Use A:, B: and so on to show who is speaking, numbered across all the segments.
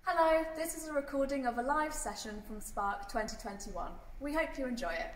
A: Hello, this is a recording of a live session from Spark 2021. We hope you enjoy it.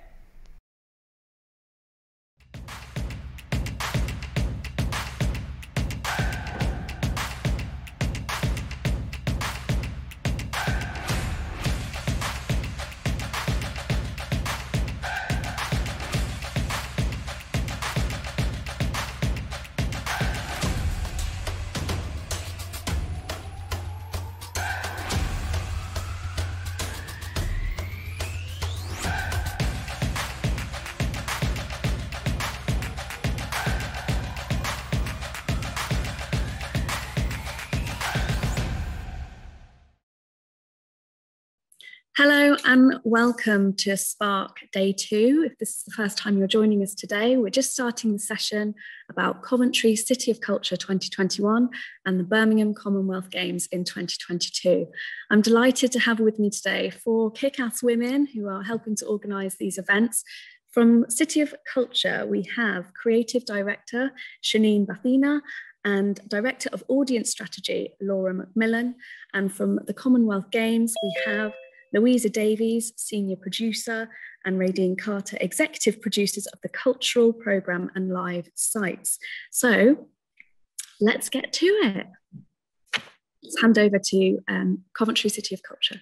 B: Hello and welcome to Spark Day 2. If this is the first time you're joining us today, we're just starting the session about Coventry City of Culture 2021 and the Birmingham Commonwealth Games in 2022. I'm delighted to have with me today 4 kick-ass women who are helping to organise these events. From City of Culture, we have Creative Director Chenine Bhathena and Director of Audience Strategy Laura McMillan. And from the Commonwealth Games, we have Louisa Davies, Senior Producer, and Raidene Carter, Executive Producers of the Cultural Programme and Live Sites. So let's get to it. Let's hand over to Coventry City of Culture.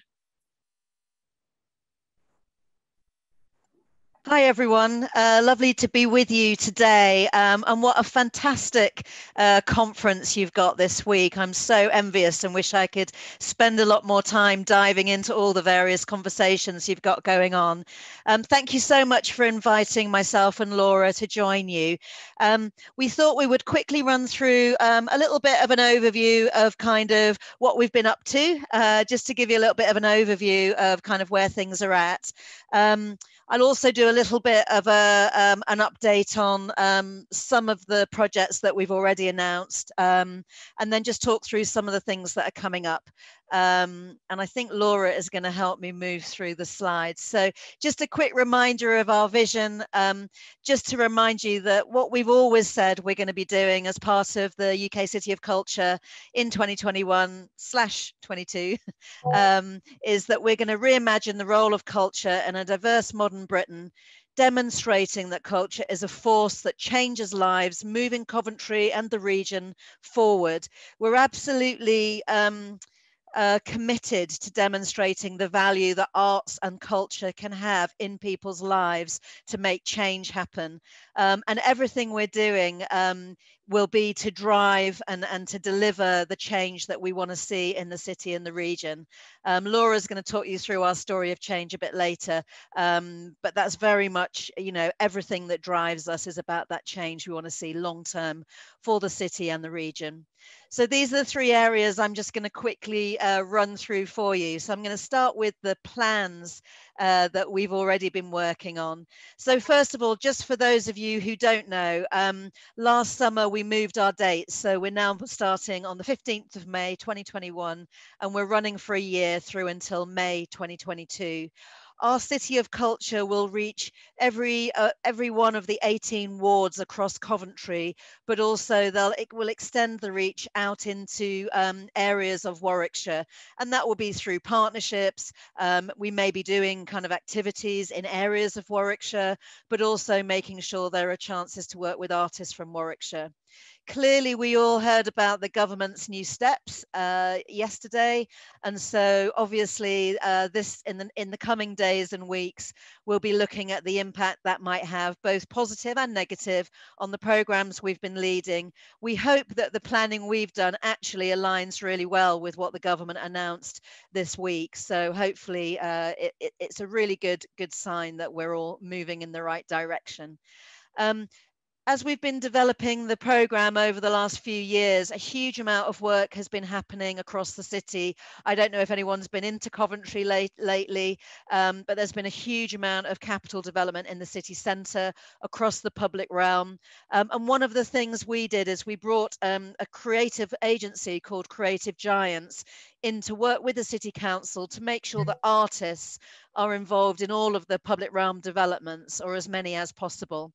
C: Hi everyone, lovely to be with you today, and what a fantastic conference you've got this week. I'm so envious and wish I could spend a lot more time diving into all the various conversations you've got going on. Thank you so much for inviting myself and Laura to join you. We thought we would quickly run through a little bit of an overview of kind of what we've been up to, just to give you a little bit of an overview of kind of where things are at. I'll also do a little bit of an update on some of the projects that we've already announced, and then just talk through some of the things that are coming up. And I think Laura is going to help me move through the slides. So just a quick reminder of our vision, just to remind you that what we've always said we're going to be doing as part of the UK City of Culture in 2021/22 is that we're going to reimagine the role of culture in a diverse modern Britain, demonstrating that culture is a force that changes lives, moving Coventry and the region forward. We're absolutely committed to demonstrating the value that arts and culture can have in people's lives to make change happen. And everything we're doing will be to drive and to deliver the change that we want to see in the city and the region. Laura's going to talk you through our story of change a bit later, but that's very much, you know, everything that drives us is about that change we want to see long term for the city and the region. So these are the 3 areas I'm just going to quickly run through for you. So I'm going to start with the plans that we've already been working on. So first of all, just for those of you who don't know, last summer we moved our dates. So we're now starting on the 15th of May 2021, and we're running for a year through until May 2022. Our City of Culture will reach every one of the 18 wards across Coventry, but also it will extend the reach out into areas of Warwickshire, and that will be through partnerships. We may be doing kind of activities in areas of Warwickshire, but also making sure there are chances to work with artists from Warwickshire. Clearly, we all heard about the government's new steps yesterday, and so obviously this in the coming days and weeks, we'll be looking at the impact that might have, both positive and negative, on the programs we've been leading. We hope that the planning we've done actually aligns really well with what the government announced this week. So hopefully it's a really good sign that we're all moving in the right direction. As we've been developing the programme over the last few years, a huge amount of work has been happening across the city. I don't know if anyone's been into Coventry lately, but there's been a huge amount of capital development in the city centre, across the public realm. And one of the things we did is we brought a creative agency called Creative Giants in to work with the City Council to make sure that artists are involved in all of the public realm developments, or as many as possible.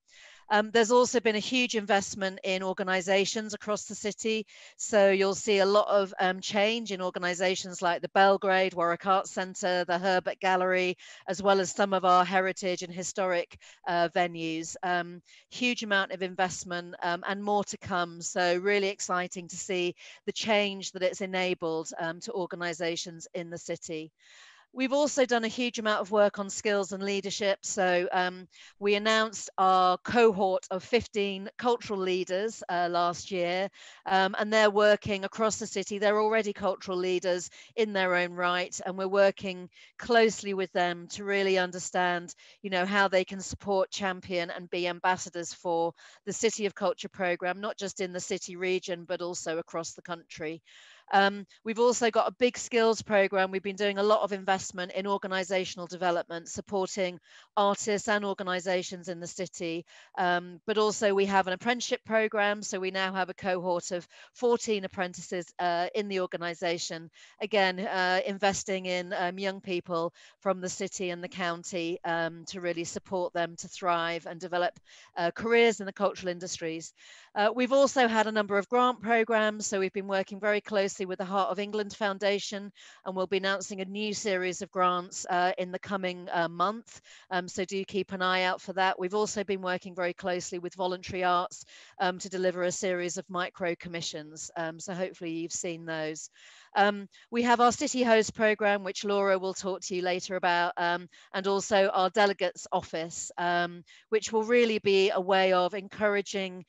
C: There's also been a huge investment in organisations across the city. So you'll see a lot of change in organisations like the Belgrade Warwick Arts Centre, the Herbert Gallery, as well as some of our heritage and historic venues. Huge amount of investment and more to come. So really exciting to see the change that it's enabled to organisations in the city. We've also done a huge amount of work on skills and leadership. So we announced our cohort of 15 cultural leaders last year, and they're working across the city. They're already cultural leaders in their own right, and we're working closely with them to really understand, you know, how they can support, champion, and be ambassadors for the City of Culture programme, not just in the city region, but also across the country. We've also got a big skills program. We've been doing a lot of investment in organisational development, supporting artists and organisations in the city. But also we have an apprenticeship program. So we now have a cohort of 14 apprentices in the organisation. Again, investing in young people from the city and the county to really support them to thrive and develop careers in the cultural industries. We've also had a number of grant programs. So we've been working very closely with the Heart of England Foundation, and we'll be announcing a new series of grants in the coming month. So do keep an eye out for that. We've also been working very closely with Voluntary Arts to deliver a series of micro commissions. So hopefully you've seen those. We have our City Host programme, which Laura will talk to you later about, and also our Delegates Office, which will really be a way of encouraging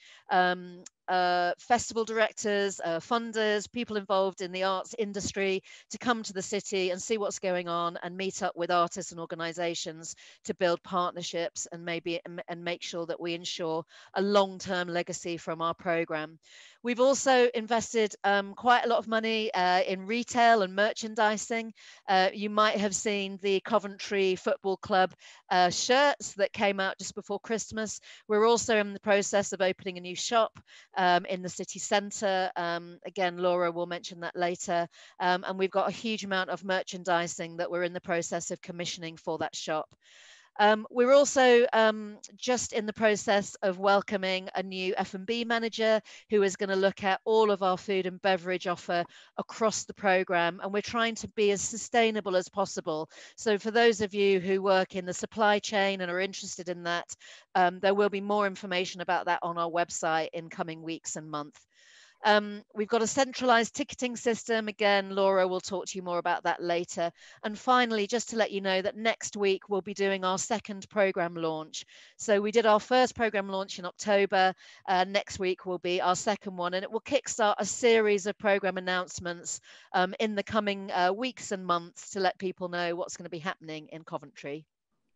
C: festival directors, funders, people involved in the arts industry to come to the city and see what's going on and meet up with artists and organisations to build partnerships and make sure that we ensure a long-term legacy from our programme. We've also invested quite a lot of money in retail and merchandising. You might have seen the Coventry Football Club shirts that came out just before Christmas. We're also in the process of opening a new shop in the city centre. Again, Laura will mention that later. And we've got a huge amount of merchandising that we're in the process of commissioning for that shop. We're also just in the process of welcoming a new F&B manager who is going to look at all of our food and beverage offer across the programme, and we're trying to be as sustainable as possible. So for those of you who work in the supply chain and are interested in that, there will be more information about that on our website in coming weeks and months. We've got a centralised ticketing system. Again, Laura will talk to you more about that later. And finally, just to let you know that next week we'll be doing our second programme launch. So we did our first programme launch in October. Next week will be our second one, and it will kickstart a series of programme announcements in the coming weeks and months to let people know what's going to be happening in Coventry.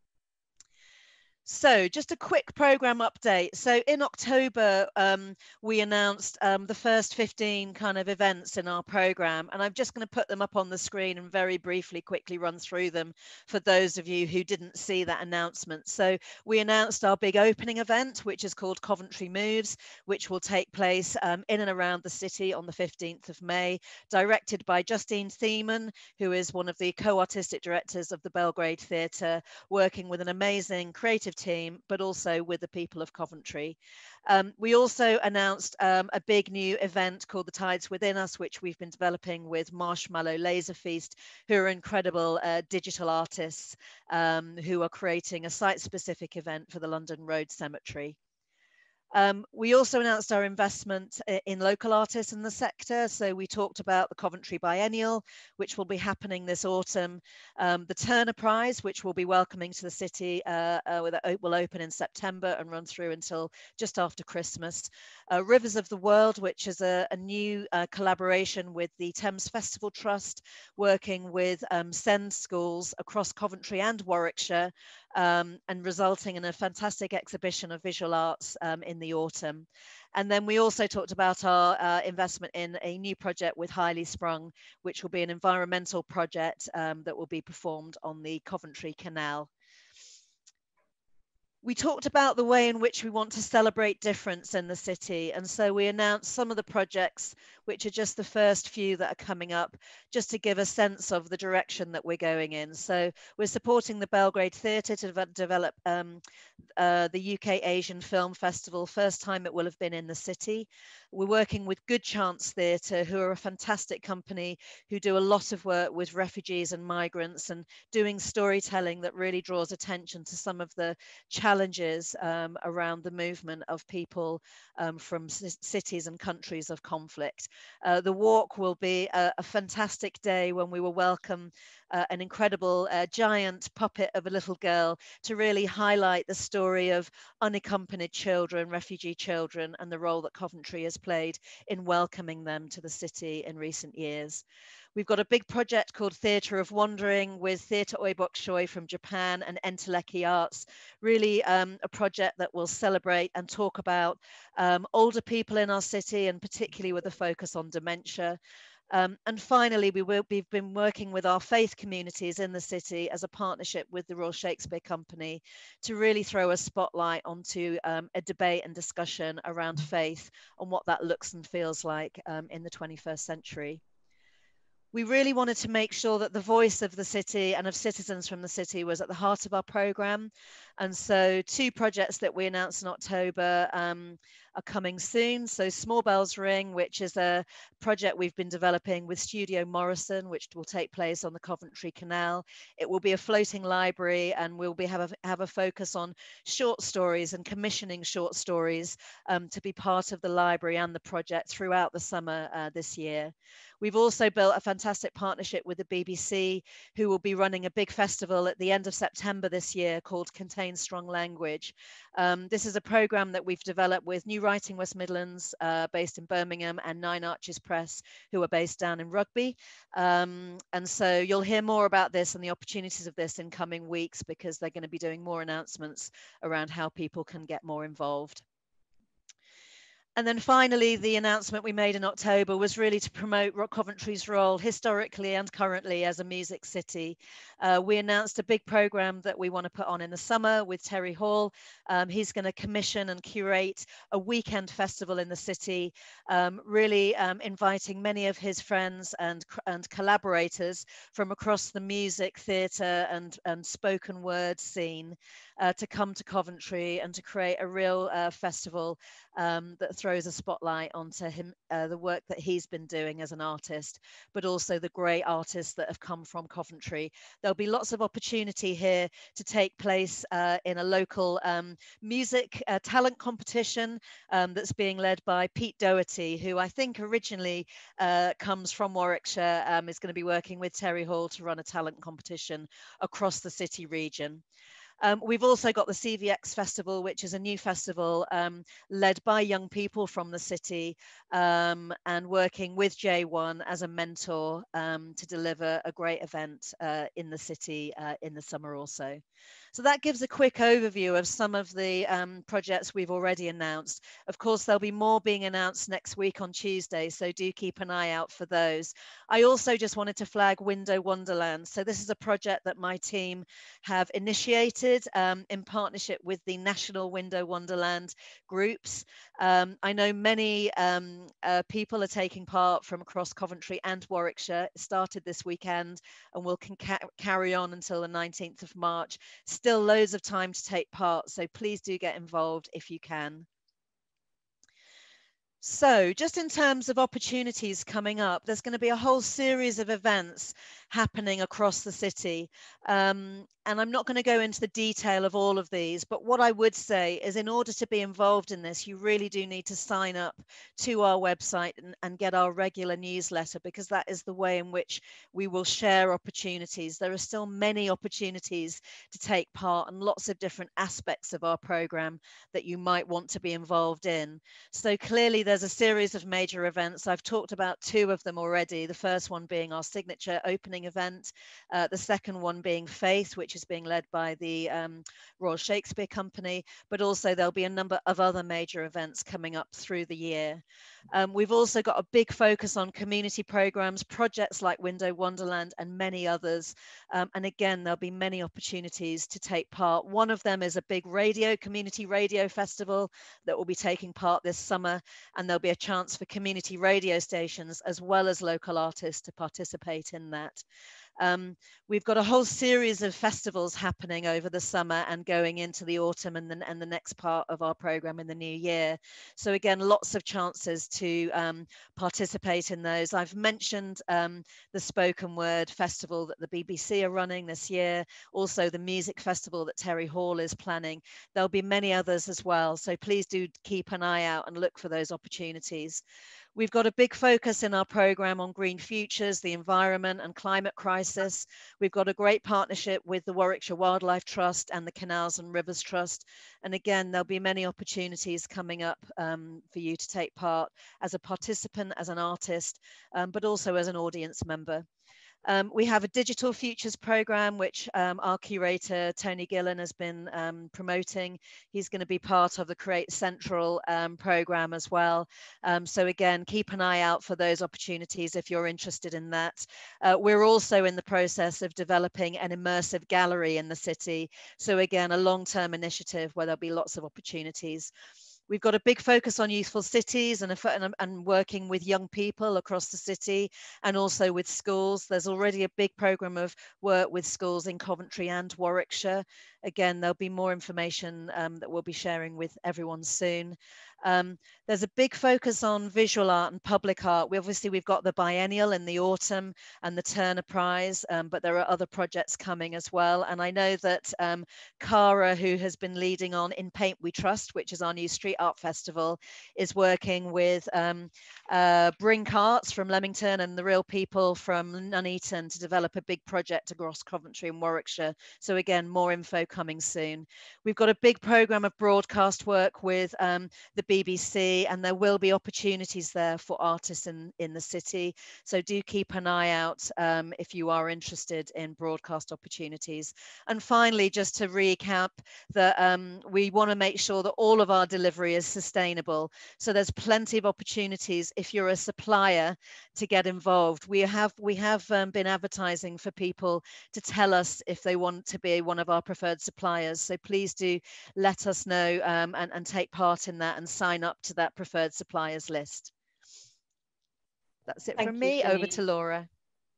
C: So just a quick programme update. So in October, we announced the first 15 kind of events in our programme, and I'm just going to put them up on the screen and very briefly quickly run through them for those of you who didn't see that announcement. So we announced our big opening event, which is called Coventry Moves, which will take place in and around the city on the 15th of May, directed by Justine Thiemann, who is one of the co-artistic directors of the Belgrade Theatre, working with an amazing creative team, but also with the people of Coventry. We also announced a big new event called The Tides Within Us, which we've been developing with Marshmallow Laser Feast, who are incredible digital artists who are creating a site-specific event for the London Road Cemetery. We also announced our investment in local artists in the sector. So we talked about the Coventry Biennial, which will be happening this autumn. The Turner Prize, which we'll be welcoming to the city, will open in September and run through until just after Christmas. Rivers of the World, which is a new collaboration with the Thames Festival Trust, working with SEND schools across Coventry and Warwickshire, and resulting in a fantastic exhibition of visual arts in the autumn. And then we also talked about our investment in a new project with Highly Sprung, which will be an environmental project that will be performed on the Coventry Canal. We talked about the way in which we want to celebrate difference in the city, and so we announced some of the projects, which are just the first few that are coming up, just to give a sense of the direction that we're going in. So we're supporting the Belgrade Theatre to develop the UK Asian Film Festival. First time it will have been in the city. We're working with Good Chance Theatre, who are a fantastic company who do a lot of work with refugees and migrants and doing storytelling that really draws attention to some of the challenges around the movement of people from cities and countries of conflict. The walk will be a fantastic day when we will welcome an incredible giant puppet of a little girl to really highlight the story of unaccompanied children, refugee children, and the role that Coventry has played in welcoming them to the city in recent years. We've got a big project called Theatre of Wandering with Theatre Oi Bok Choy from Japan and Enteleki Arts, really a project that will celebrate and talk about older people in our city, and particularly with a focus on dementia. And finally, we've been working with our faith communities in the city as a partnership with the Royal Shakespeare Company to really throw a spotlight onto a debate and discussion around faith and what that looks and feels like in the 21st century. We really wanted to make sure that the voice of the city and of citizens from the city was at the heart of our programme. And so 2 projects that we announced in October are coming soon. So Small Bells Ring, which is a project we've been developing with Studio Morrison, which will take place on the Coventry Canal. It will be a floating library, and we'll have a focus on short stories and commissioning short stories to be part of the library and the project throughout the summer this year. We've also built a fantastic partnership with the BBC, who will be running a big festival at the end of September this year called Contain Strong Language. This is a programme that we've developed with New Writing West Midlands, based in Birmingham, and Nine Arches Press, who are based down in Rugby. And so you'll hear more about this and the opportunities of this in coming weeks, because they're going to be doing more announcements around how people can get more involved. And then finally, the announcement we made in October was really to promote Coventry's role historically and currently as a music city. We announced a big programme that we want to put on in the summer with Terry Hall. He's going to commission and curate a weekend festival in the city, really inviting many of his friends and collaborators from across the music, theatre and spoken word scene to come to Coventry and to create a real festival that throws a spotlight onto him, the work that he's been doing as an artist, but also the great artists that have come from Coventry. There'll be lots of opportunity here to take place in a local music talent competition that's being led by Pete Doherty, who I think originally comes from Warwickshire, is going to be working with Terry Hall to run a talent competition across the city region. We've also got the CVX Festival, which is a new festival led by young people from the city and working with J1 as a mentor to deliver a great event in the city in the summer also. So that gives a quick overview of some of the projects we've already announced. Of course, there'll be more being announced next week on Tuesday, so do keep an eye out for those. I also just wanted to flag Window Wonderland. So this is a project that my team have initiated in partnership with the National Window Wonderland groups. I know many people are taking part from across Coventry and Warwickshire. It started this weekend and will carry on until the 19th of March. Still loads of time to take part, so please do get involved if you can. So just in terms of opportunities coming up, there's going to be a whole series of events happening across the city. And I'm not going to go into the detail of all of these, but what I would say is in order to be involved in this, you really do need to sign up to our website and get our regular newsletter, because that is the way in which we will share opportunities. There are still many opportunities to take part and lots of different aspects of our programme that you might want to be involved in. So clearly there's a series of major events. I've talked about 2 of them already. The first one being our signature opening event, the second one being Faith, which is being led by the Royal Shakespeare Company, but also there'll be a number of other major events coming up through the year. We've also got a big focus on community programs, projects like Window Wonderland and many others. And again, there'll be many opportunities to take part. One of them is a big community radio festival that will be taking part this summer. And there'll be a chance for community radio stations as well as local artists to participate in that. We've got a whole series of festivals happening over the summer and going into the autumn and the next part of our program in the new year. So again, lots of chances to participate in those. I've mentioned the Spoken Word Festival that the BBC are running this year, also the music festival that Terry Hall is planning. There'll be many others as well. So please do keep an eye out and look for those opportunities. We've got a big focus in our programme on green futures, the environment and climate crisis. We've got a great partnership with the Warwickshire Wildlife Trust and the Canals and Rivers Trust. And again, there'll be many opportunities coming up for you to take part as a participant, as an artist, but also as an audience member. We have a digital futures program, which our curator, Tony Gillen, has been promoting. He's going to be part of the Create Central program as well. So again, keep an eye out for those opportunities if you're interested in that. We're also in the process of developing an immersive gallery in the city. So again, a long-term initiative where there'll be lots of opportunities. We've got a big focus on youthful cities and working with young people across the city and also with schools. There's already a big programme of work with schools in Coventry and Warwickshire. Again, there'll be more information that we'll be sharing with everyone soon. There's a big focus on visual art and public art. We've got the biennial in the autumn and the Turner Prize, but there are other projects coming as well. And I know that Cara, who has been leading on In Paint We Trust, which is our new street art festival, is working with Brink Arts from Leamington and the Real People from Nuneaton to develop a big project across Coventry and Warwickshire. So again, more info coming soon. We've got a big programme of broadcast work with the BBC, and there will be opportunities there for artists in the city. So do keep an eye out if you are interested in broadcast opportunities. And finally, just to recap, that we want to make sure that all of our delivery is sustainable. So there's plenty of opportunities if you're a supplier to get involved. We have been advertising for people to tell us if they want to be one of our preferred suppliers. So please do let us know and take part in that and sign up to that preferred suppliers list. That's it from me. Over to Laura.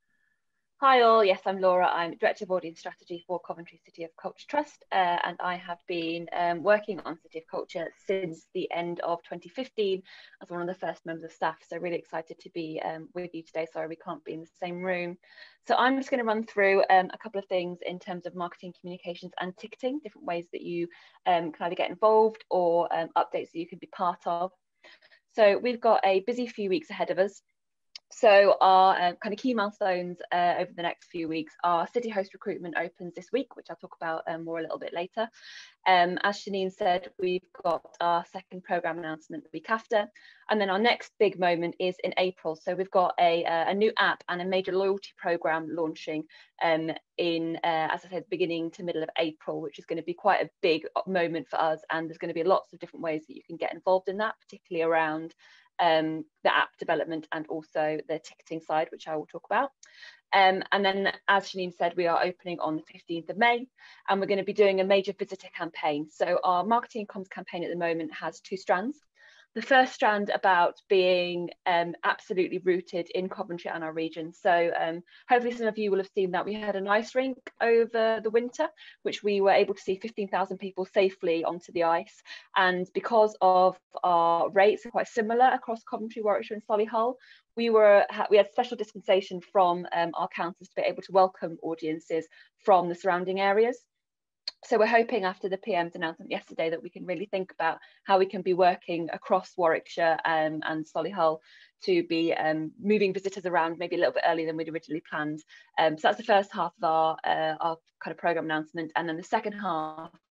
D: Hi all, yes, I'm Laura. I'm Director of Audience Strategy for Coventry City of Culture Trust, and I have been working on City of Culture since the end of 2015 as one of the first members of staff, so really excited to be with you today. Sorry we can't be in the same room. So I'm just going to run through a couple of things in terms of marketing, communications and ticketing, different ways that you can either get involved or updates that you can be part of. So we've got a busy few weeks ahead of us. So our kind of key milestones over the next few weeks are City Host recruitment opens this week, which I'll talk about more a little bit later. As Chenine said, we've got our second programme announcement the week after. And then our next big moment is in April. So we've got a new app and a major loyalty programme launching as I said, beginning to middle of April, which is going to be quite a big moment for us. And there's going to be lots of different ways that you can get involved in that, particularly around the app development and also the ticketing side, which I will talk about. And then, as Chenine said, we are opening on the 15th of May, and we're going to be doing a major visitor campaign. So our marketing and comms campaign at the moment has 2 strands. The first strand about being absolutely rooted in Coventry and our region. So hopefully some of you will have seen that we had an ice rink over the winter, which we were able to see 15,000 people safely onto the ice. And because of our rates are quite similar across Coventry, Warwickshire and Solihull, we had special dispensation from our councils to be able to welcome audiences from the surrounding areas. So we're hoping after the PM's announcement yesterday that we can really think about how we can be working across Warwickshire and Solihull to be moving visitors around maybe a little bit earlier than we'd originally planned. So that's the first half of our kind of programme announcement. And then the second half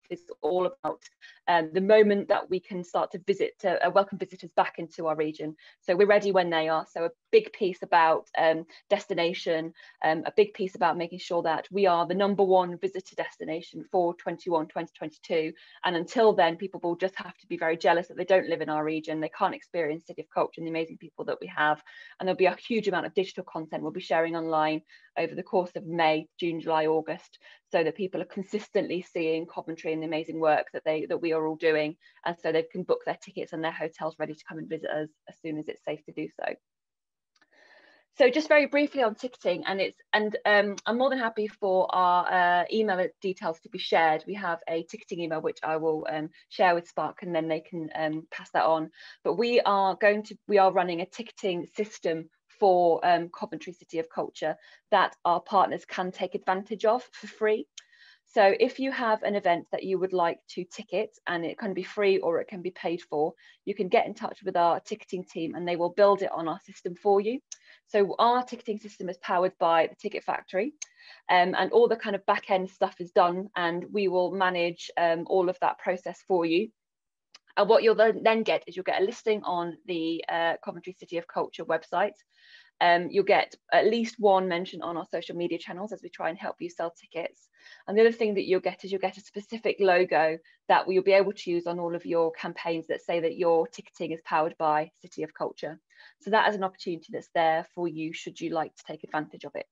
D: is all about the moment that we can start to welcome visitors back into our region. So we're ready when they are. So a big piece about destination, a big piece about making sure that we are the #1 visitor destination for 2022. And until then, people will just have to be very jealous that they don't live in our region. They can't experience City of Culture and the amazing people that we have. And there'll be a huge amount of digital content we'll be sharing online over the course of May, June, July, August, so that people are consistently seeing Coventry and the amazing work that we are all doing, and so they can book their tickets and their hotels ready to come and visit us as soon as it's safe to do so. So just very briefly on ticketing, I'm more than happy for our email details to be shared. We have a ticketing email which I will share with Spark, and then they can pass that on. But we are running a ticketing system for Coventry City of Culture that our partners can take advantage of for free. So if you have an event that you would like to ticket, and it can be free or it can be paid for, you can get in touch with our ticketing team and they will build it on our system for you. So our ticketing system is powered by the Ticket Factory, and all the kind of back end stuff is done, and we will manage all of that process for you. And what you'll then get is you'll get a listing on the Coventry City of Culture website. You'll get at least one mention on our social media channels as we try and help you sell tickets. And the other thing that you'll get is you'll get a specific logo that you'll be able to use on all of your campaigns that say that your ticketing is powered by City of Culture. So that is an opportunity that's there for you should you like to take advantage of it.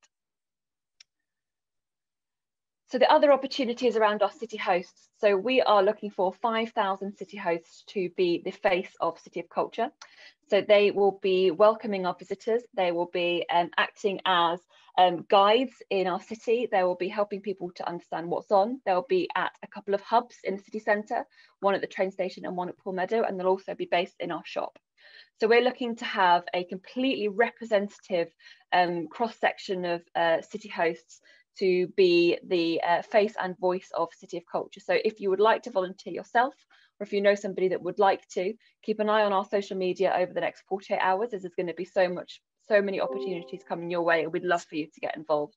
D: So the other opportunity is around our city hosts. So we are looking for 5,000 city hosts to be the face of City of Culture. So they will be welcoming our visitors. They will be acting as guides in our city. They will be helping people to understand what's on. They'll be at a couple of hubs in the city centre, one at the train station and one at Poole Meadow, and they'll also be based in our shop. So we're looking to have a completely representative cross-section of city hosts to be the face and voice of City of Culture. So if you would like to volunteer yourself, or if you know somebody that would like to, keep an eye on our social media over the next 48 hours, as there's going to be so many opportunities coming your way, and we'd love for you to get involved.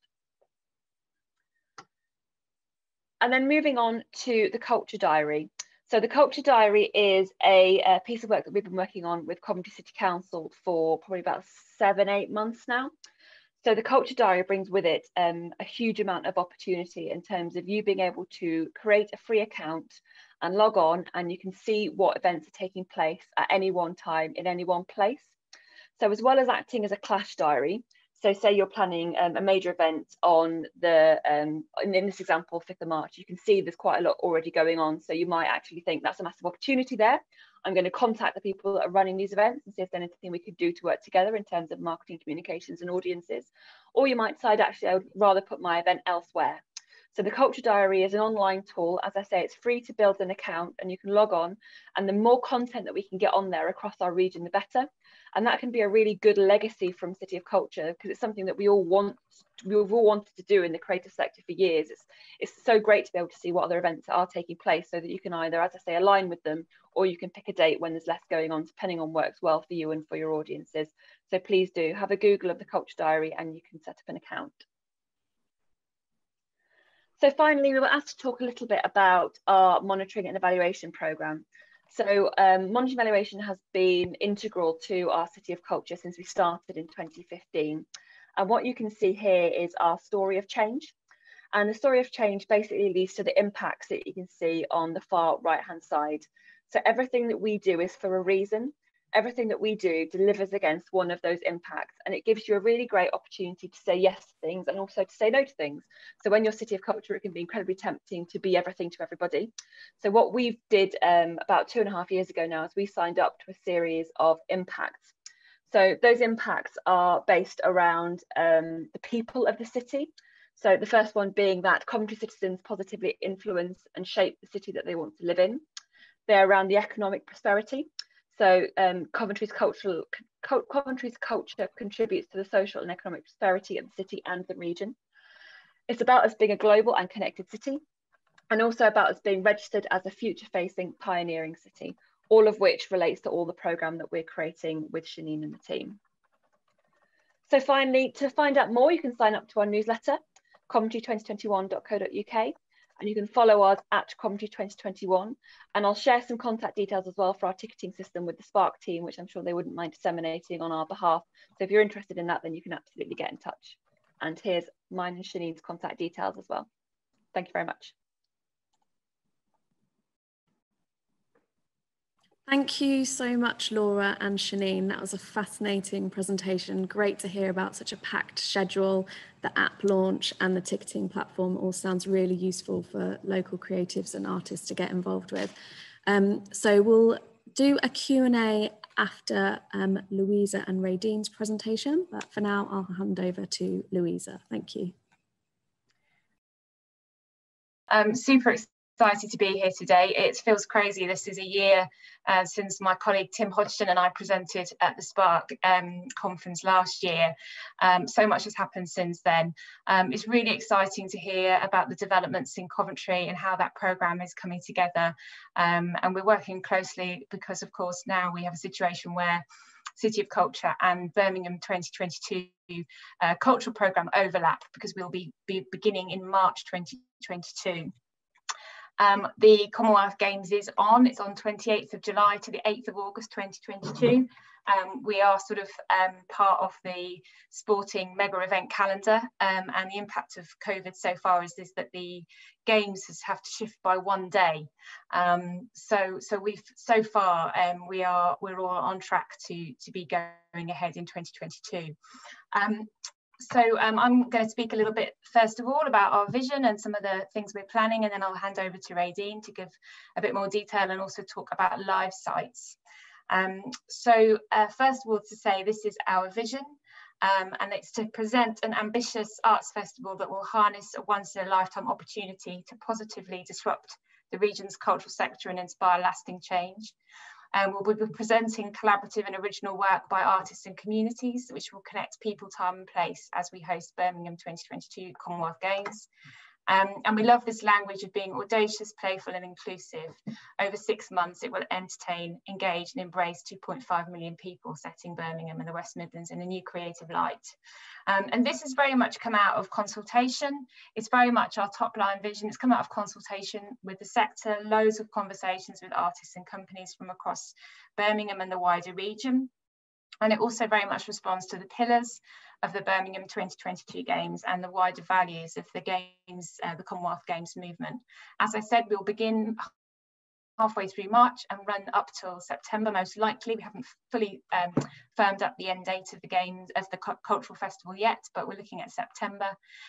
D: And then moving on to the Culture Diary. So the Culture Diary is a piece of work that we've been working on with Coventry City Council for probably about 7-8 months now. So the Culture Diary brings with it a huge amount of opportunity in terms of you being able to create a free account and log on, and you can see what events are taking place at any one time in any one place. So as well as acting as a clash diary, so say you're planning a major event on the, in this example, 5th of March, you can see there's quite a lot already going on. So you might actually think that's a massive opportunity there. I'm going to contact the people that are running these events and see if there's anything we could do to work together in terms of marketing, communications and audiences. Or you might decide, actually, I would rather put my event elsewhere. So the Culture Diary is an online tool. As I say, it's free to build an account and you can log on. And the more content that we can get on there across our region, the better. And that can be a really good legacy from City of Culture, because it's something that we've all wanted to do in the creative sector for years. It's so great to be able to see what other events are taking place, so that you can either, as I say, align with them, or you can pick a date when there's less going on, depending on what works well for you and for your audiences. So please do have a Google of the Culture Diary and you can set up an account. So finally, we were asked to talk a little bit about our monitoring and evaluation programme. So monitoring evaluation has been integral to our City of Culture since we started in 2015. And what you can see here is our story of change. And the story of change basically leads to the impacts that you can see on the far right-hand side. So everything that we do is for a reason. Everything that we do delivers against one of those impacts, and it gives you a really great opportunity to say yes to things and also to say no to things. So when you're City of Culture, it can be incredibly tempting to be everything to everybody. So what we did about 2.5 years ago now is we signed up to a series of impacts. So those impacts are based around the people of the city. So the first one being that Coventry citizens positively influence and shape the city that they want to live in. They're around the economic prosperity. So Coventry's culture contributes to the social and economic prosperity of the city and the region. It's about us being a global and connected city, and also about us being registered as a future-facing pioneering city, all of which relates to all the programme that we're creating with Chenine and the team. So finally, to find out more, you can sign up to our newsletter, coventry2021.co.uk, and you can follow us at Coventry 2021. And I'll share some contact details as well for our ticketing system with the Spark team, which I'm sure they wouldn't mind disseminating on our behalf. So if you're interested in that, then you can absolutely get in touch. And here's mine and Chenine's contact details as well. Thank you very much.
B: Thank you so much, Laura and Chenine. That was a fascinating presentation. Great to hear about such a packed schedule. The app launch and the ticketing platform all sounds really useful for local creatives and artists to get involved with. So we'll do a Q&A after Louisa and Raidene's presentation, but for now I'll hand over to Louisa. Thank you.
E: I'm super excited to be here today. It feels crazy. This is a year since my colleague Tim Hodgson and I presented at the Spark conference last year. So much has happened since then. It's really exciting to hear about the developments in Coventry and how that programme is coming together. And we're working closely because, of course, now we have a situation where City of Culture and Birmingham 2022 cultural programme overlap, because we'll be beginning in March 2022. The Commonwealth Games is on. It's on 28th of July to the 8th of August 2022. We are sort of part of the sporting mega event calendar, and the impact of COVID so far is that the games have to shift by one day. So we're all on track to be going ahead in 2022. I'm going to speak a little bit, first of all, about our vision and some of the things we're planning, and then I'll hand over to Raidene to give a bit more detail and also talk about live sites. First of all, to say this is our vision, and it's to present an ambitious arts festival that will harness a once-in-a-lifetime opportunity to positively disrupt the region's cultural sector and inspire lasting change. We'll be presenting collaborative and original work by artists and communities, which will connect people, time and place as we host Birmingham 2022 Commonwealth Games. And we love this language of being audacious, playful and inclusive. Over 6 months, it will entertain, engage and embrace 2.5 million people, setting Birmingham and the West Midlands in a new creative light. And this has very much come out of consultation. It's very much our top line vision. It's come out of consultation with the sector, loads of conversations with artists and companies from across Birmingham and the wider region. And it also very much responds to the pillars of the Birmingham 2022 Games and the wider values of the Games, the Commonwealth Games movement. As I said, we'll begin halfway through March and run up till September, most likely. We haven't fully firmed up the end date of the Games, of the cultural festival yet, but we're looking at September.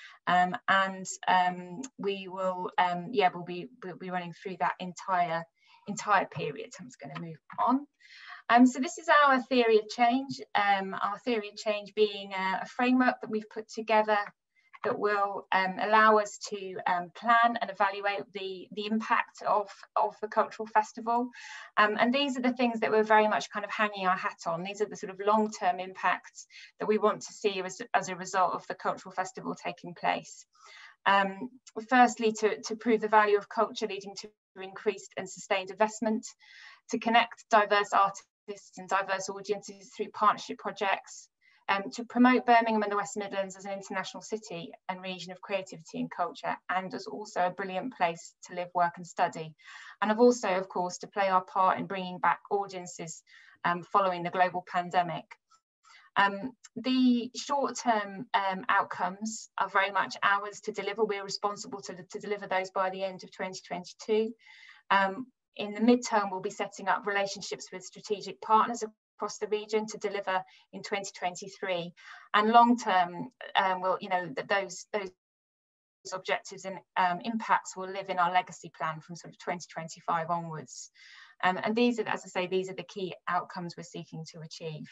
E: We will, we'll be running through that entire period. So I'm just going to move on. So this is our theory of change, being a framework that we've put together that will allow us to plan and evaluate the impact of the cultural festival. And these are the things that we're very much kind of hanging our hat on. These are the sort of long-term impacts that we want to see as a result of the cultural festival taking place. Firstly, to prove the value of culture, leading to increased and sustained investment, to connect diverse artists and diverse audiences through partnership projects, to promote Birmingham and the West Midlands as an international city and region of creativity and culture, and as also a brilliant place to live, work and study. And have also, of course, to play our part in bringing back audiences following the global pandemic. The short-term outcomes are very much ours to deliver. We're responsible to deliver those by the end of 2022. In the midterm, we'll be setting up relationships with strategic partners across the region to deliver in 2023. And long term, those objectives and impacts will live in our legacy plan from sort of 2025 onwards. And these are, as I say, these are the key outcomes we're seeking to achieve.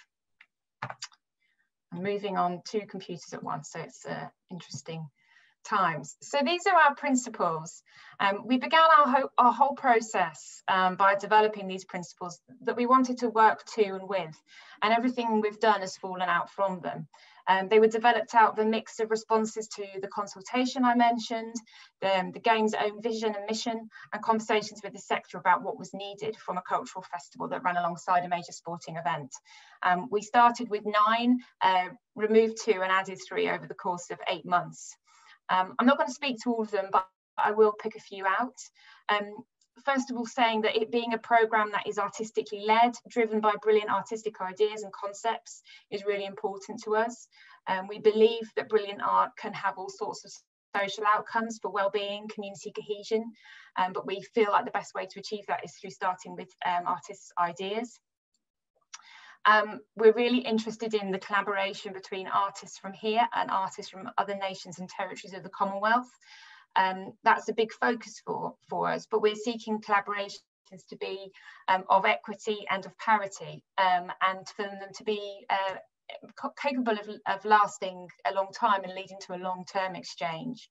E: I'm moving on to computers at once, so it's interesting times. So these are our principles. We began our whole process by developing these principles that we wanted to work to and with, and everything we've done has fallen out from them. They were developed out of a mix of responses to the consultation I mentioned, the Games' own vision and mission, and conversations with the sector about what was needed from a cultural festival that ran alongside a major sporting event. We started with 9, removed 2 and added 3 over the course of 8 months. I'm not going to speak to all of them, but I will pick a few out. First of all, saying that it being a programme that is artistically led, driven by brilliant artistic ideas and concepts, is really important to us. We believe that brilliant art can have all sorts of social outcomes for well-being, community cohesion, but we feel like the best way to achieve that is through starting with artists' ideas. We're really interested in the collaboration between artists from here and artists from other nations and territories of the Commonwealth. That's a big focus for us, but we're seeking collaborations to be of equity and of parity, and for them to be capable of lasting a long time and leading to a long-term exchange.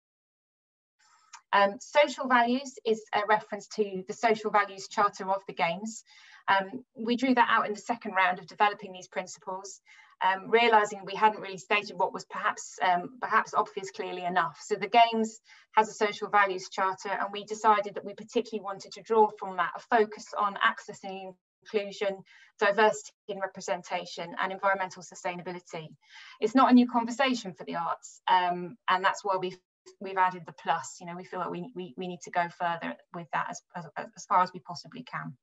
E: Social values is a reference to the social values charter of the Games. We drew that out in the second round of developing these principles, realising we hadn't really stated what was perhaps obvious clearly enough. So the Games has a social values charter, and we decided that we particularly wanted to draw from that a focus on access and inclusion, diversity and representation, and environmental sustainability. It's not a new conversation for the arts, and that's why we've added the plus. You know, we feel like we need to go further with that as far as we possibly can.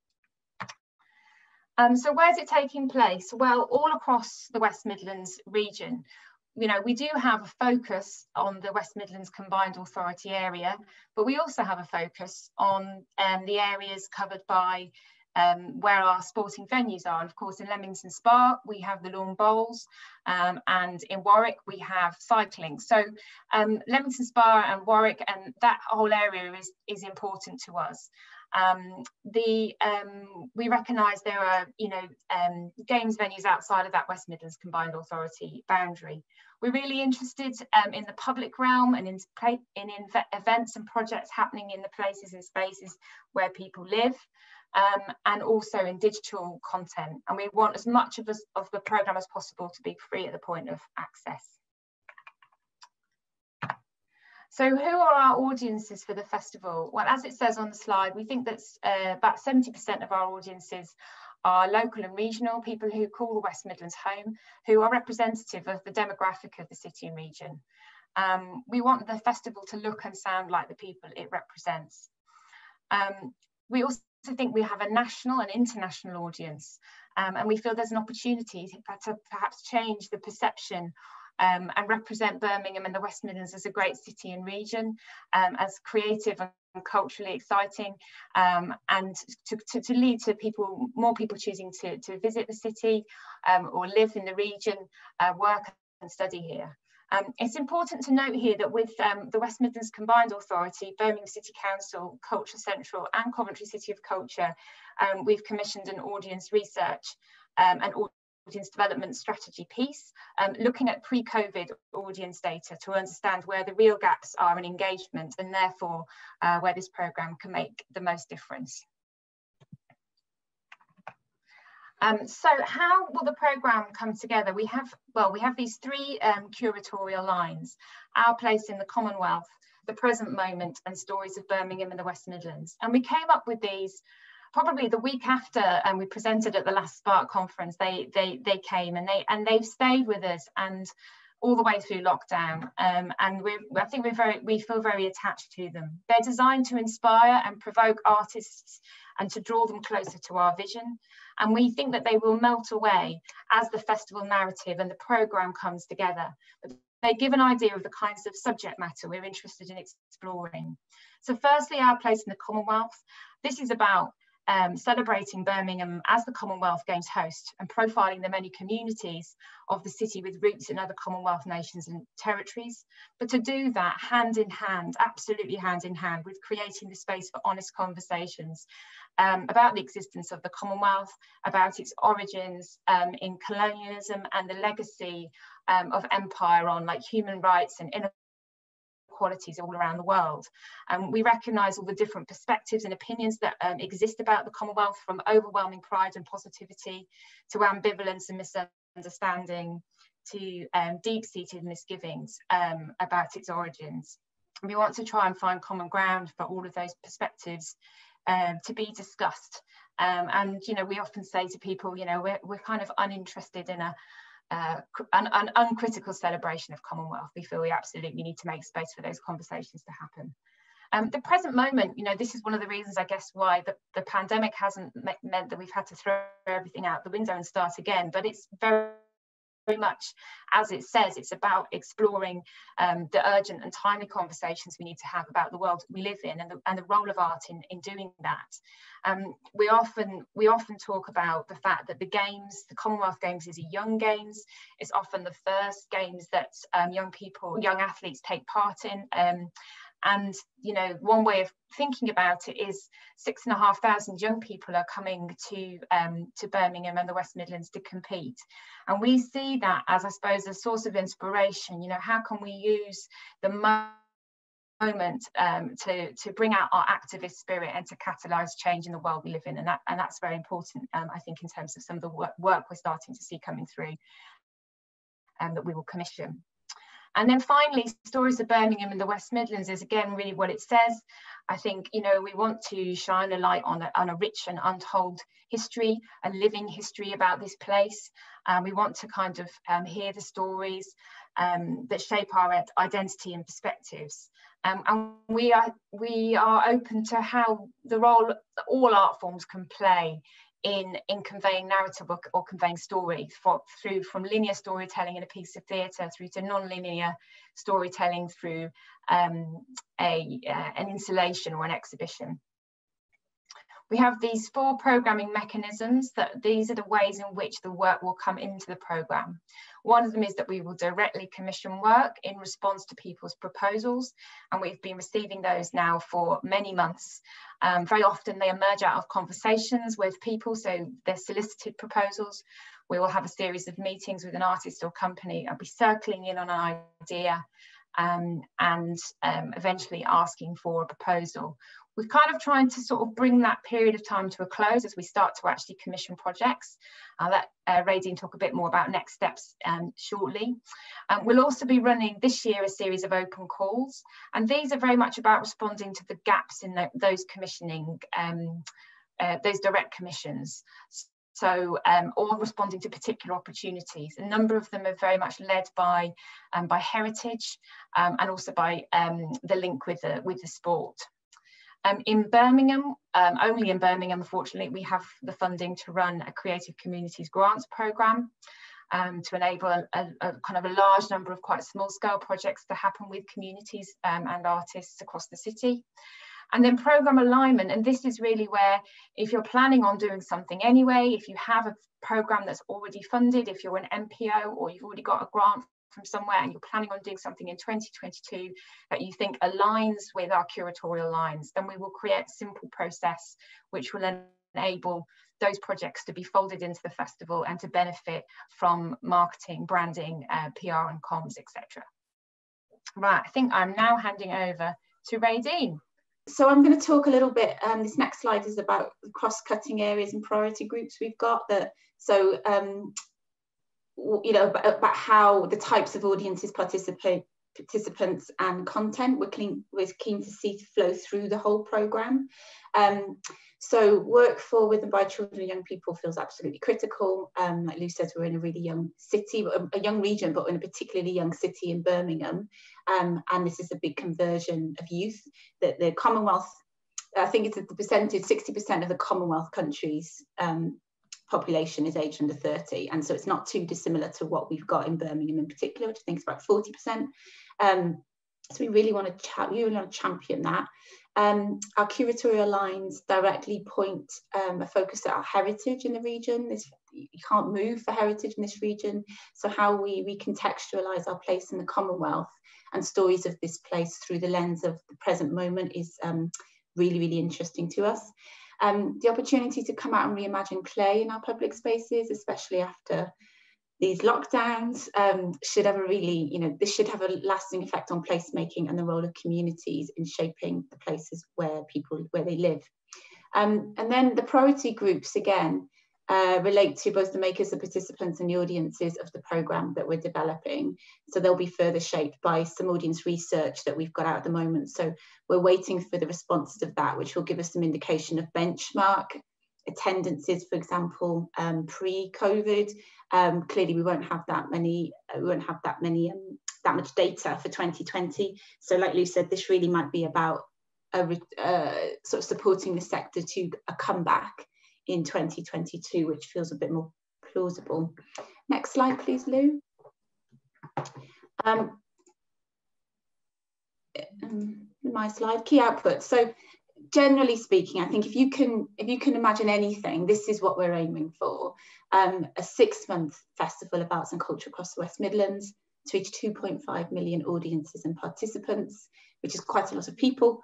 E: So where's it taking place? Well, all across the West Midlands region. You know, we do have a focus on the West Midlands Combined Authority area, but we also have a focus on the areas covered by where our sporting venues are. And of course, in Leamington Spa, we have the Lawn Bowls, and in Warwick, we have cycling. So Leamington Spa and Warwick and that whole area is important to us. We recognise there are, games venues outside of that West Midlands Combined Authority boundary. We're really interested in the public realm and in events and projects happening in the places and spaces where people live, and also in digital content. And we want as much of the programme as possible to be free at the point of access. So who are our audiences for the festival? Well, as it says on the slide, we think that about 70% of our audiences are local and regional, people who call the West Midlands home, who are representative of the demographic of the city and region. We want the festival to look and sound like the people it represents. We also think we have a national and international audience, and we feel there's an opportunity to perhaps change the perception and represent Birmingham and the West Midlands as a great city and region, as creative and culturally exciting, and to lead to more people choosing to visit the city or live in the region, work and study here. It's important to note here that with the West Midlands Combined Authority, Birmingham City Council, Culture Central and Coventry City of Culture, we've commissioned an audience research and audience development strategy piece, looking at pre-COVID audience data to understand where the real gaps are in engagement and therefore where this programme can make the most difference. So how will the programme come together? We have these three curatorial lines: Our Place in the Commonwealth, The Present Moment, and Stories of Birmingham and the West Midlands. And we came up with these probably the week after, and we presented at the last Spark conference. They came and they've stayed with us and all the way through lockdown, and I think we feel very attached to them. They're designed to inspire and provoke artists and to draw them closer to our vision, and we think that they will melt away as the festival narrative and the programme comes together. But they give an idea of the kinds of subject matter we're interested in exploring. So firstly, Our Place in the Commonwealth. This is about celebrating Birmingham as the Commonwealth Games host and profiling the many communities of the city with roots in other Commonwealth nations and territories. But to do that hand in hand, absolutely hand in hand, with creating the space for honest conversations about the existence of the Commonwealth, about its origins in colonialism and the legacy of empire on like human rights and inequalities all around the world. We recognise all the different perspectives and opinions that exist about the Commonwealth, from overwhelming pride and positivity to ambivalence and misunderstanding to deep-seated misgivings about its origins. We want to try and find common ground for all of those perspectives to be discussed. And we often say to people, we're kind of uninterested in an uncritical celebration of Commonwealth. We feel we absolutely need to make space for those conversations to happen. The present moment, you know, this is one of the reasons, I guess, why the pandemic hasn't meant that we've had to throw everything out the window and start again, but it's very much, as it says, it's about exploring the urgent and timely conversations we need to have about the world we live in, and the role of art in doing that. We often talk about the fact that the Commonwealth Games is a young games. It's often the first games that young athletes take part in. And, you know, one way of thinking about it is 6,500 young people are coming to Birmingham and the West Midlands to compete. And we see that as, I suppose, a source of inspiration. You know, how can we use the moment to bring out our activist spirit and to catalyse change in the world we live in? And that's very important, I think, in terms of some of the work we're starting to see coming through that we will commission. And then finally, Stories of Birmingham and the West Midlands is again really what it says. I think, you know, we want to shine a light on a rich and untold history, a living history about this place. We want to kind of hear the stories that shape our identity and perspectives. And we are open to how the role that all art forms can play in conveying narrative or conveying story, from linear storytelling in a piece of theatre through to non-linear storytelling through an installation or an exhibition. We have these 4 programming mechanisms. These are the ways in which the work will come into the programme. One of them is that we will directly commission work in response to people's proposals, and we've been receiving those now for many months. Very often they emerge out of conversations with people, so they're solicited proposals. We will have a series of meetings with an artist or company. I'll be circling in on an idea and eventually asking for a proposal. We're kind of trying to sort of bring that period of time to a close as we start to actually commission projects. I'll let Raidene talk a bit more about next steps shortly. We'll also be running this year a series of open calls, and these are very much about responding to the gaps in those commissioning, those direct commissions. So, or responding to particular opportunities. A number of them are very much led by heritage and also by the link with the sport. In Birmingham, only in Birmingham, unfortunately, we have the funding to run a Creative Communities Grants programme to enable a kind of a large number of quite small-scale projects to happen with communities and artists across the city. And then programme alignment, and this is really where, if you're planning on doing something anyway, if you have a programme that's already funded, if you're an MPO or you've already got a grant from somewhere and you're planning on doing something in 2022 that you think aligns with our curatorial lines, then we will create a simple process which will enable those projects to be folded into the festival and to benefit from marketing, branding, PR and comms, etc. Right, I think I'm now handing over to Raidene.
F: So I'm going to talk a little bit, this next slide is about cross-cutting areas and priority groups we've got. You know, about how the types of audiences, participants and content we're keen to see to flow through the whole programme. So work for, with and by children and young people feels absolutely critical. Like Lou says, we're in a really young city, a young region, but in a particularly young city in Birmingham. And this is a big conversion of youth. That the Commonwealth, I think it's the percentage, 60% of the Commonwealth countries population is aged under 30, and so it's not too dissimilar to what we've got in Birmingham in particular, which I think is about 40%. So we really want to champion that. Our curatorial lines directly point a focus at our heritage in the region. You can't move for heritage in this region, so how we recontextualise our place in the Commonwealth and stories of this place through the lens of the present moment is really, really interesting to us. The opportunity to come out and reimagine play in our public spaces, especially after these lockdowns, should have a really, you know, this should have a lasting effect on placemaking and the role of communities in shaping the places where they live. And then the priority groups, again, relate to both the makers, the participants and the audiences of the programme that we're developing. So they'll be further shaped by some audience research that we've got out at the moment. So we're waiting for the responses of that, which will give us some indication of benchmark attendances, for example, pre-COVID. Clearly we won't have that much data for 2020. So like Lou said, this really might be about sort of supporting the sector to a comeback in 2022, which feels a bit more plausible. Next slide, please, Lou. My slide, key outputs. So generally speaking, I think if you can imagine anything, this is what we're aiming for. A 6-month festival of arts and culture across the West Midlands to reach 2.5 million audiences and participants, which is quite a lot of people.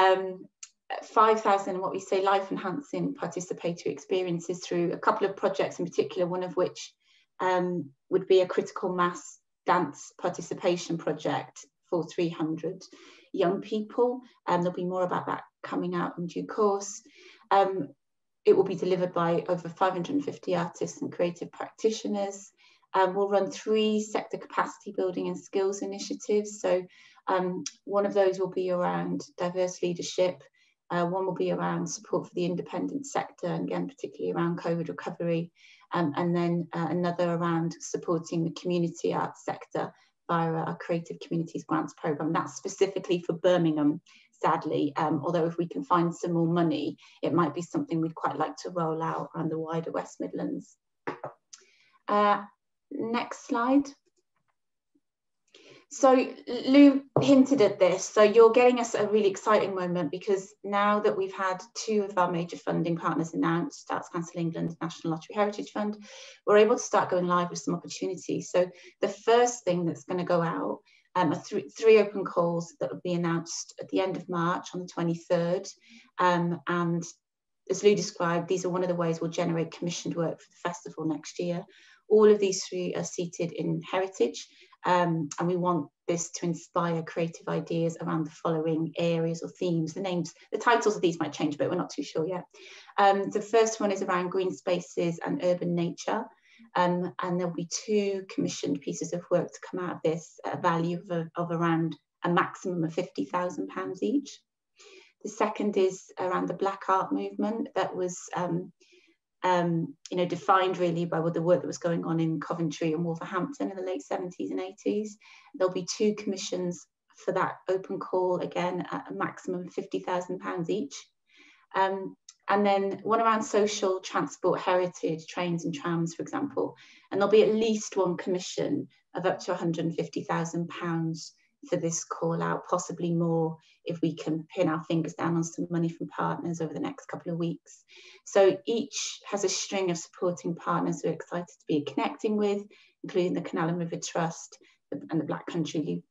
F: 5,000 what we say life enhancing participatory experiences through a couple of projects in particular, one of which would be a critical mass dance participation project for 300 young people. There'll be more about that coming out in due course. It will be delivered by over 550 artists and creative practitioners. We'll run 3 sector capacity building and skills initiatives. So one of those will be around diverse leadership. One will be around support for the independent sector, and again, particularly around COVID recovery. And then another around supporting the community arts sector via our Creative Communities Grants Programme. That's specifically for Birmingham, sadly, although if we can find some more money, it might be something we'd quite like to roll out around the wider West Midlands. Next slide. So Lou hinted at this, so you're getting us a really exciting moment, because now that we've had 2 of our major funding partners announced, Arts Council England, National Lottery Heritage Fund, we're able to start going live with some opportunities. So the first thing that's going to go out are 3 open calls that will be announced at the end of March on the 23rd. And as Lou described, these are one of the ways we'll generate commissioned work for the festival next year. All of these 3 are seated in heritage. And we want this to inspire creative ideas around the following areas or themes. The titles of these might change, but we're not too sure yet. The first one is around green spaces and urban nature. And there'll be 2 commissioned pieces of work to come out of this at a value of around a maximum of £50,000 each. The second is around the Black Art movement that was defined really by the work that was going on in Coventry and Wolverhampton in the late 70s and 80s. There'll be 2 commissions for that open call, again at a maximum of £50,000 each. And then one around social transport heritage, trains and trams, for example. And there'll be at least 1 commission of up to £150,000 for this call out, possibly more if we can pin our fingers down on some money from partners over the next couple of weeks. So each has a string of supporting partners we're excited to be connecting with, including the Canal and River Trust and the Black Country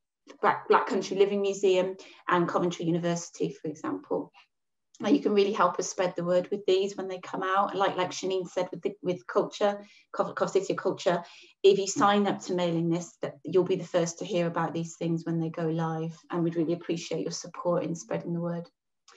F: Living Museum and Coventry University, for example. Now you can really help us spread the word with these when they come out. Like Chenine said with culture, Coventry City of Culture, if you sign up to mailing list, that you'll be the first to hear about these things when they go live, and we'd really appreciate your support in spreading the word.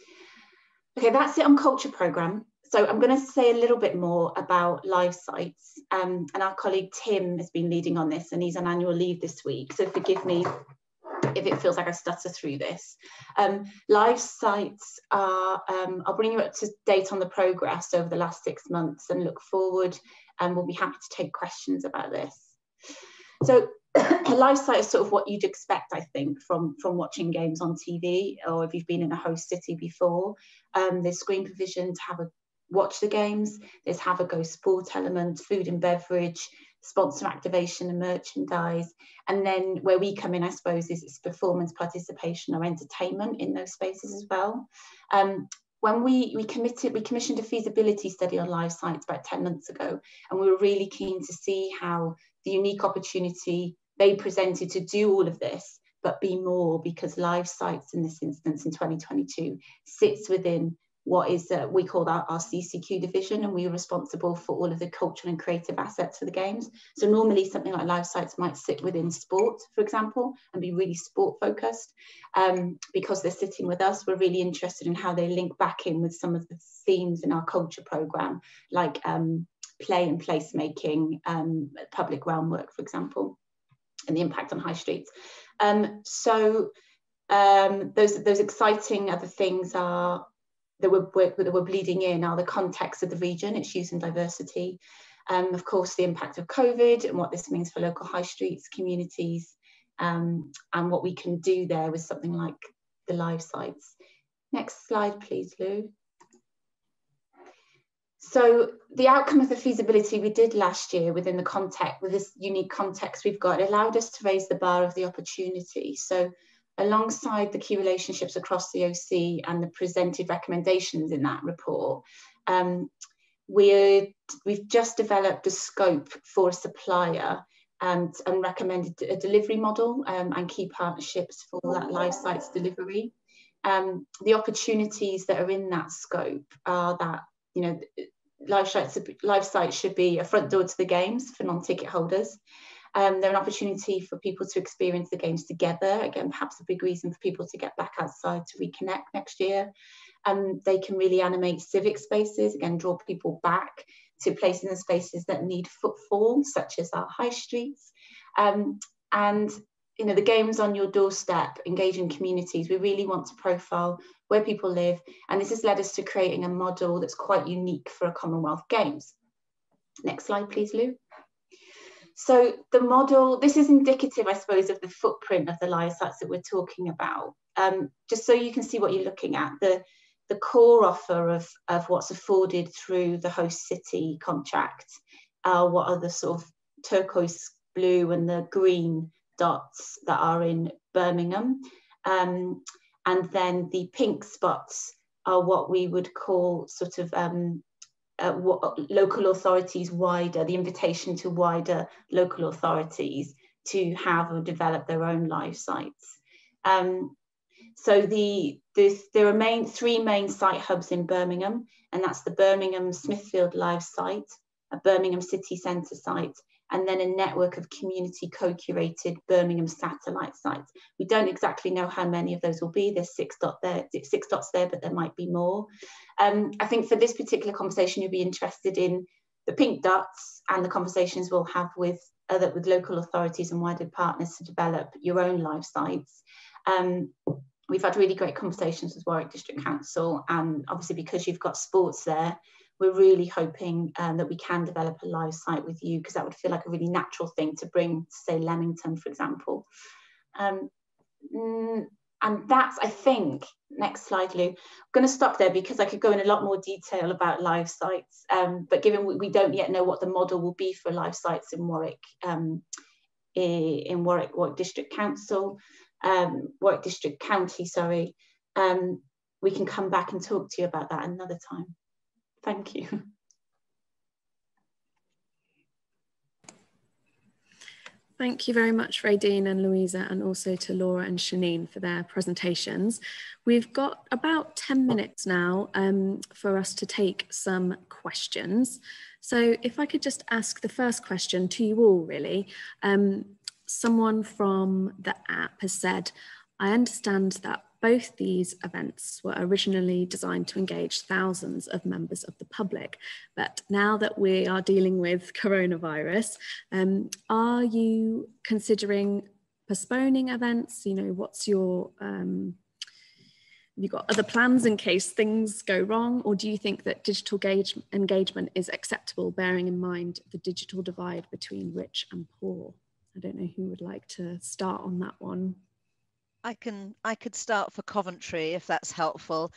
F: Okay, that's it on culture programme. So I'm going to say a little bit more about live sites, and our colleague Tim has been leading on this, and he's on annual leave this week, so forgive me if it feels like I stutter through this. Live sites are, I'll bring you up to date on the progress over the last 6 months and look forward, and we'll be happy to take questions about this. So a live site is sort of what you'd expect, I think, from watching games on TV, or if you've been in a host city before. There's screen provision to watch the games, there's have a go sport element, food and beverage, sponsor activation and merchandise, and then where we come in, I suppose, is it's performance, participation or entertainment in those spaces as well. When we commissioned a feasibility study on live sites about 10 months ago, and we were really keen to see how the unique opportunity they presented to do all of this, but be more, because live sites in this instance in 2022 sits within what is we call our CCQ division, and we are responsible for all of the cultural and creative assets for the games. So normally something like live sites might sit within sport, for example, and be really sport focused. Because they're sitting with us, we're really interested in how they link back in with some of the themes in our culture programme, like play and placemaking, public realm work, for example, and the impact on high streets. Those exciting other things are that we're bleeding in are the context of the region, its use and diversity, of course the impact of COVID and what this means for local high streets, communities, and what we can do there with something like the live sites. Next slide, please, Lou. So the outcome of the feasibility we did last year within the context, with this unique context we've got, it allowed us to raise the bar of the opportunity. So alongside the key relationships across the OC and the presented recommendations in that report, we've just developed a scope for a supplier and recommended a delivery model and key partnerships for that live sites delivery. The opportunities that are in that scope are that, you know, live sites should be a front door to the games for non-ticket holders. They're an opportunity for people to experience the games together. Again, perhaps a big reason for people to get back outside to reconnect next year. They can really animate civic spaces, again, draw people back to places and spaces that need footfall, such as our high streets. And you know, the games on your doorstep, engaging communities, we really want to profile where people live. And this has led us to creating a model that's quite unique for a Commonwealth Games. Next slide, please, Lou. So the model, this is indicative, I suppose, of the footprint of the live sites that we're talking about. Just so you can see what you're looking at, the core offer of what's afforded through the host city contract, what are the sort of turquoise blue and the green dots that are in Birmingham. And then the pink spots are what we would call sort of local authorities wider, the invitation to wider local authorities to have or develop their own live sites. So there are three main site hubs in Birmingham, and that's the Birmingham Smithfield live site, a Birmingham city centre site, and then a network of community co-curated Birmingham satellite sites. We don't exactly know how many of those will be. There's six dots there, but there might be more. I think for this particular conversation, you'll be interested in the pink dots and the conversations we'll have with local authorities and wider partners to develop your own live sites. We've had really great conversations with Warwick District Council, and obviously because you've got sports there, we're really hoping that we can develop a live site with you, because that would feel like a really natural thing to bring to, say, Leamington, for example. And that's, I think, next slide, Lou. I'm going to stop there because I could go in a lot more detail about live sites, but given we don't yet know what the model will be for live sites in Warwick, Warwick District Council, Warwick District County, sorry, we can come back and talk to you about that another time. Thank you.
B: Thank you very much, Raidene and Louisa, and also to Laura and Chenine for their presentations. We've got about 10 minutes now for us to take some questions. So if I could just ask the first question to you all, really. Someone from the app has said, I understand that both these events were originally designed to engage thousands of members of the public, but now that we are dealing with coronavirus, are you considering postponing events? You know, what's your, have you got other plans in case things go wrong, or do you think that digital engagement is acceptable, bearing in mind the digital divide between rich and poor? I don't know who would like to start on that one.
C: I could start for Coventry if that's helpful.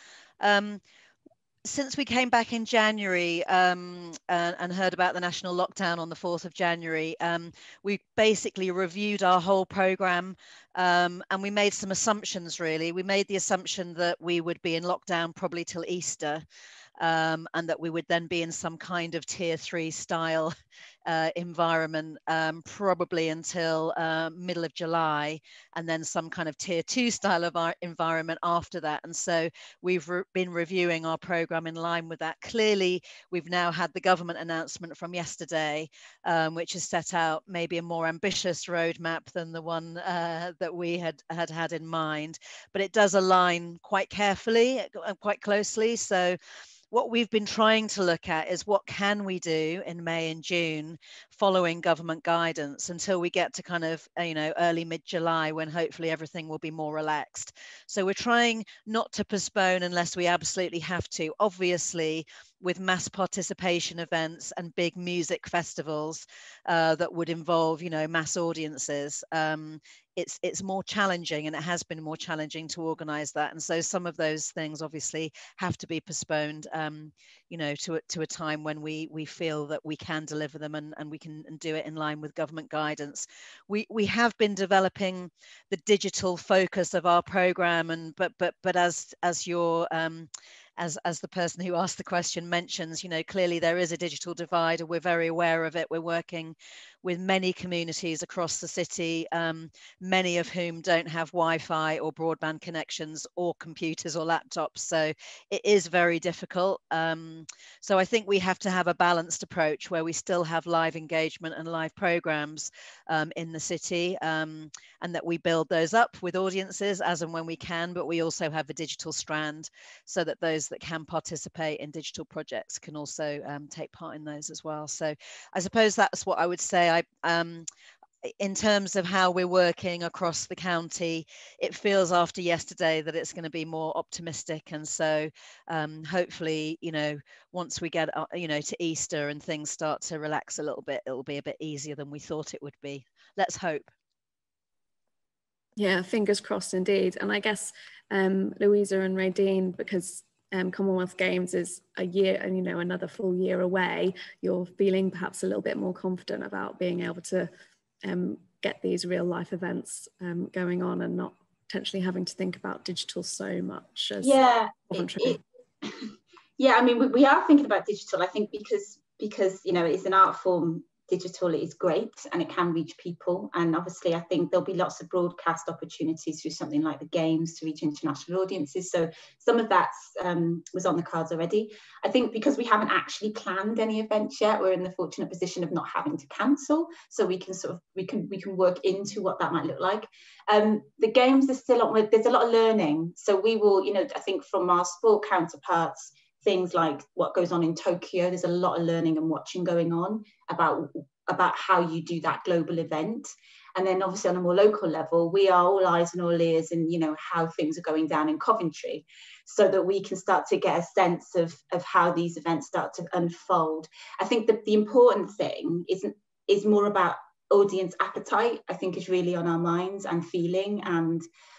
C: Since we came back in January and heard about the national lockdown on the 4th of January, we basically reviewed our whole programme and we made some assumptions, really. We made the assumption that we would be in lockdown probably till Easter, and that we would then be in some kind of tier 3 style environment probably until middle of July, and then some kind of tier 2 style of our environment after that. And so we've been reviewing our programme in line with that. Clearly, we've now had the government announcement from yesterday, which has set out maybe a more ambitious roadmap than the one that we had in mind, but it does align quite carefully, quite closely. So what we've been trying to look at is what can we do in May and June following government guidance until we get to kind of, early mid-July, when hopefully everything will be more relaxed. So we're trying not to postpone unless we absolutely have to. Obviously, with mass participation events and big music festivals that would involve, mass audiences, it's more challenging, and it has been more challenging to organise that. And so some of those things obviously have to be postponed, you know, to a time when we feel that we can deliver them and we can do it in line with government guidance. We have been developing the digital focus of our programme, and but as your as the person who asked the question mentions, you know, clearly there is a digital divide, and we're very aware of it. We're working with many communities across the city, many of whom don't have Wi-Fi or broadband connections or computers or laptops. So it is very difficult. So I think we have to have a balanced approach where we still have live engagement and live programs in the city, and that we build those up with audiences as and when we can, but we also have a digital strand so that those that can participate in digital projects can also take part in those as well. So I suppose that's what I would say. In terms of how we're working across the county, it feels after yesterday that it's going to be more optimistic. And so hopefully, you know, once we get, you know, to Easter and things start to relax a little bit, it'll be a bit easier than we thought it would be. Let's hope.
B: Yeah, fingers crossed indeed. And I guess Louisa and Raidene, because Commonwealth Games is a year and, you know, another full year away, you're feeling perhaps a little bit more confident about being able to get these real life events going on and not potentially having to think about digital so much as Coventry.
F: Yeah, I mean, we are thinking about digital, I think, because you know, it's an art form. Digital is great and it can reach people, and obviously I think there'll be lots of broadcast opportunities through something like the Games to reach international audiences, so some of that was on the cards already. I think because we haven't actually planned any events yet, we're in the fortunate position of not having to cancel, so we can sort of we can work into what that might look like. The Games is still on, there's a lot of learning, so we will, you know, I think from our sport counterparts, things like what goes on in Tokyo, there's a lot of learning and watching going on about how you do that global event. And then obviously on a more local level, we are all eyes and all ears and, you know, how things are going down in Coventry, so that we can start to get a sense of how these events start to unfold. I think that the important thing is more about audience appetite, I think, is really on our minds, and feeling, and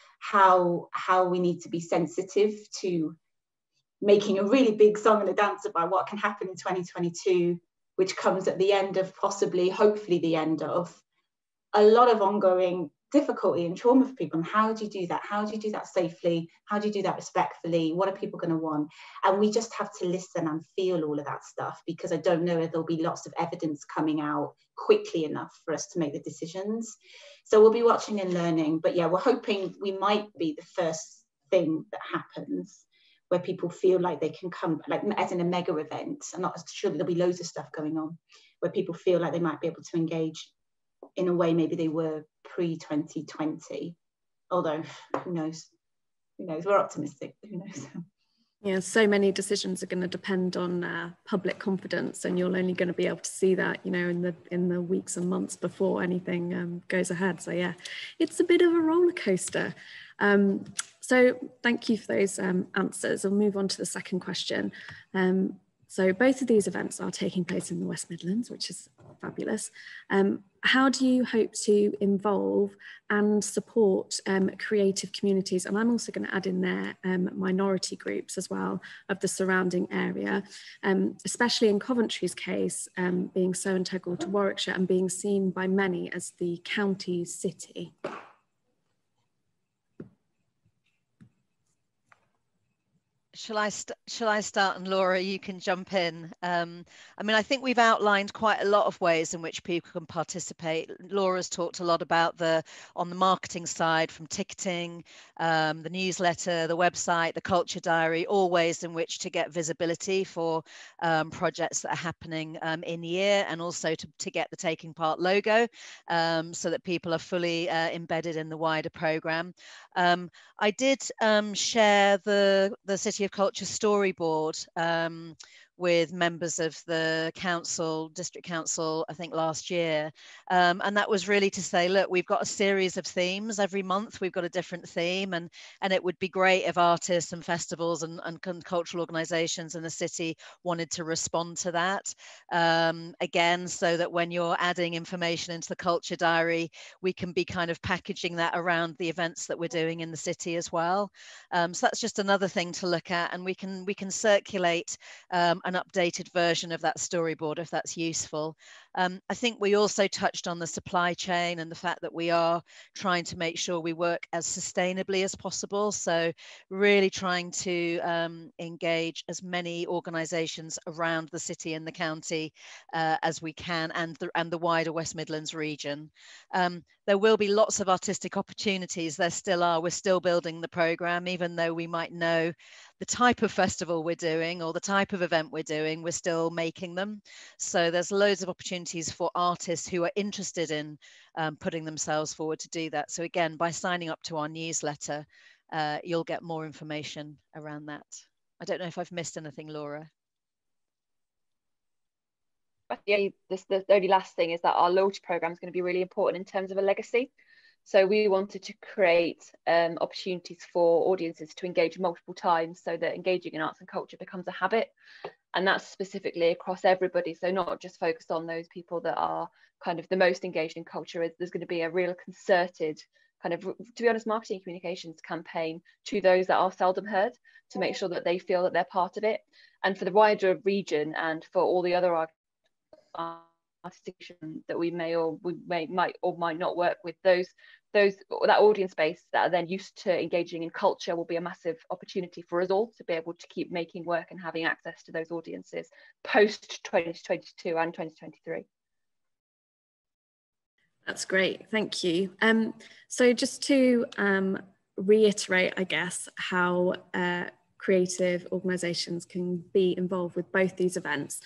F: how we need to be sensitive to making a really big song and a dance about what can happen in 2022, which comes at the end of hopefully the end of a lot of ongoing difficulty and trauma for people. And how do you do that? How do you do that safely? How do you do that respectfully? What are people going to want? And we just have to listen and feel all of that stuff, because I don't know if there'll be lots of evidence coming out quickly enough for us to make the decisions. So we'll be watching and learning. But yeah, we're hoping we might be the first thing that happens where people feel like they can come, like as in a mega event. I'm not sure that there'll be loads of stuff going on, where people feel like they might be able to engage in a way maybe they were pre-2020. Although, who knows? We're optimistic, who knows?
B: Yeah, so many decisions are going to depend on public confidence, and you're only going to be able to see that, you know, in the weeks and months before anything goes ahead. So yeah, it's a bit of a roller coaster. So thank you for those answers. I'll move on to the second question. So both of these events are taking place in the West Midlands, which is fabulous. How do you hope to involve and support creative communities? And I'm also going to add in there minority groups as well of the surrounding area, especially in Coventry's case, being so integral to Warwickshire and being seen by many as the county's city.
C: Shall I start, and Laura, you can jump in. I mean, I think we've outlined quite a lot of ways in which people can participate. Laura's talked a lot about on the marketing side, from ticketing, the newsletter, the website, the culture diary, all ways in which to get visibility for projects that are happening in year, and also to get the Taking Part logo, so that people are fully embedded in the wider programme. I did share the City of Culture storyboard with members of the council, district council, I think last year. And that was really to say, look, we've got a series of themes every month. We've got a different theme, and it would be great if artists and festivals and cultural organisations in the city wanted to respond to that. Again, so that when you're adding information into the culture diary, we can be kind of packaging that around the events that we're doing in the city as well. So that's just another thing to look at, and we can circulate an updated version of that storyboard if that's useful. I think we also touched on the supply chain and the fact that we are trying to make sure we work as sustainably as possible. So really trying to engage as many organisations around the city and the county as we can, and the wider West Midlands region. There will be lots of artistic opportunities. There still are. We're still building the programme, even though we might know the type of festival we're doing or the type of event we're doing, we're still making them. So there's loads of opportunities for artists who are interested in putting themselves forward to do that. So again, by signing up to our newsletter, you'll get more information around that. I don't know if I've missed anything, Laura.
D: Yeah, the only last thing is that our loyalty program is going to be really important in terms of a legacy. So we wanted to create opportunities for audiences to engage multiple times, so that engaging in arts and culture becomes a habit. And that's specifically across everybody, so not just focused on those people that are kind of the most engaged in culture. There's going to be a real concerted kind of, to be honest, marketing communications campaign to those that are seldom heard, to make sure that they feel that they're part of it. And for the wider region and for all the other artistic that we might or might not work with, that audience base that are then used to engaging in culture will be a massive opportunity for us all to be able to keep making work and having access to those audiences post 2022 and 2023.
B: That's great, thank you. So just to reiterate, I guess, how creative organisations can be involved with both these events.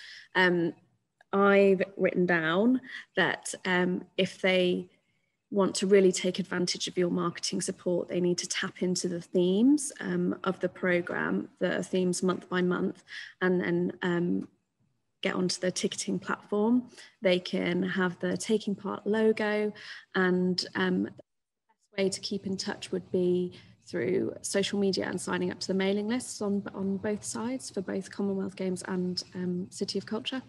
B: I've written down that if they want to really take advantage of your marketing support, they need to tap into the themes of the programme, the themes month by month, and then get onto the ticketing platform. They can have the Taking Part logo, and the best way to keep in touch would be through social media and signing up to the mailing lists on both sides for both Commonwealth Games and City of Culture.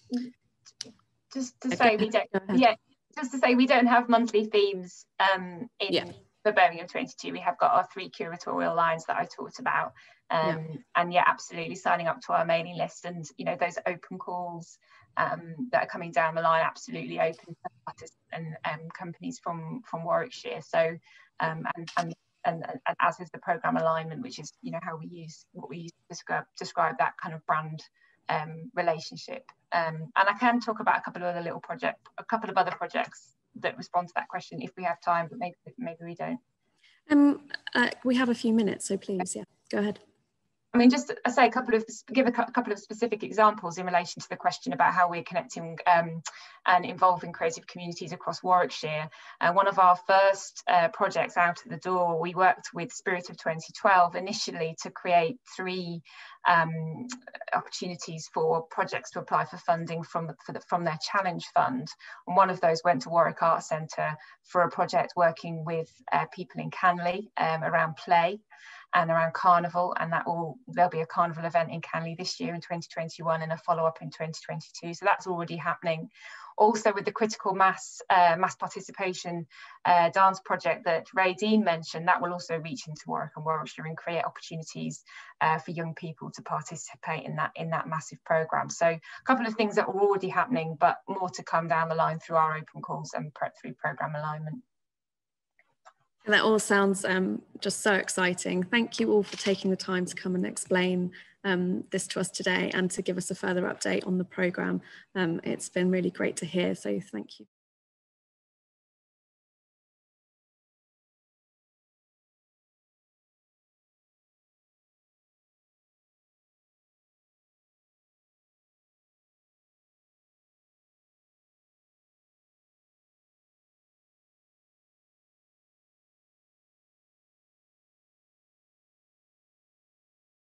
E: Just to say we don't, just to say we don't have monthly themes for Birmingham 22. We have got our 3 curatorial lines that I talked about, and absolutely signing up to our mailing list, and those open calls that are coming down the line, absolutely open to artists and companies from Warwickshire. So and as is the programme alignment, which is how we use to describe that kind of brand relationship. And I can talk about a couple of other projects that respond to that question if we have time, but maybe we don't.
B: We have a few minutes, so please, go ahead.
E: I mean, just I say give a couple of specific examples in relation to the question about how we're connecting and involving creative communities across Warwickshire. One of our first projects out of the door, we worked with Spirit of 2012 initially to create 3 opportunities for projects to apply for funding from their challenge fund. And one of those went to Warwick Arts Centre for a project working with people in Canley around play and around carnival, and there'll be a carnival event in Canley this year in 2021 and a follow-up in 2022. So that's already happening. Also with the critical mass participation dance project that Raidene mentioned, that will also reach into Warwick and Warwickshire and create opportunities for young people to participate in that massive programme. So a couple of things that are already happening, but more to come down the line through our open calls and through programme alignment.
B: That all sounds just so exciting. Thank you all for taking the time to come and explain this to us today and to give us a further update on the programme. It's been really great to hear, so thank you.